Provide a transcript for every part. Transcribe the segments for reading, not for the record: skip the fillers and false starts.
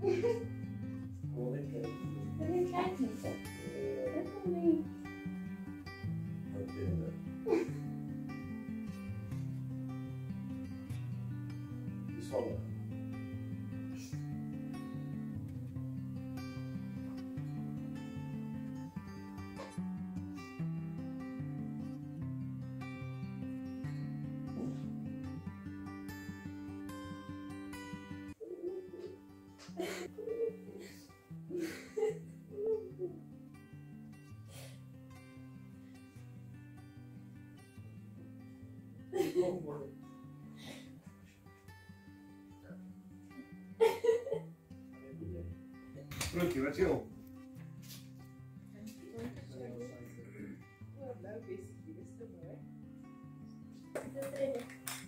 Gewoon lekker. Dat is klein niet. Dat kan niet. Die is handig. Groentje, wat chill. Wat leuk is het hier, is toch mooi? Dat erin.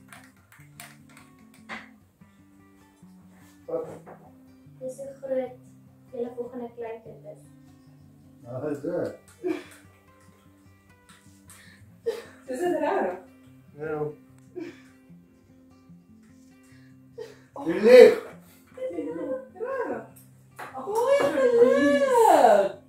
Wat? Dit is een groot. Julle volgende kleinkind is. Nou, dat is het. Is het raar? Ja. Je ligt! Raar. Goeie geluk!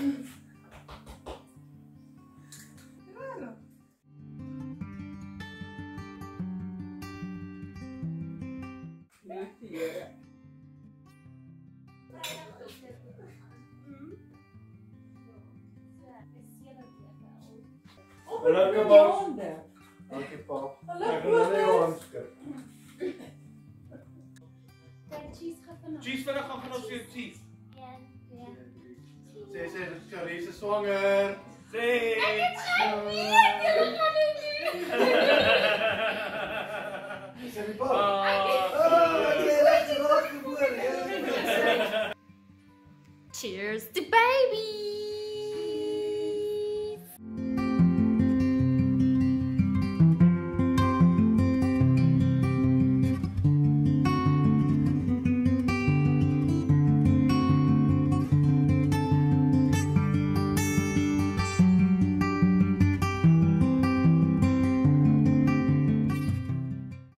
Lekker Bas. Dank je pap. Ik ben een heel hamster. Cheese verder gaan genoteerd, cheese. Ze zegt, Charlize is zwanger. Zee! Zeg je pap? Oh, ik heb echt geboren. Cheers to baby!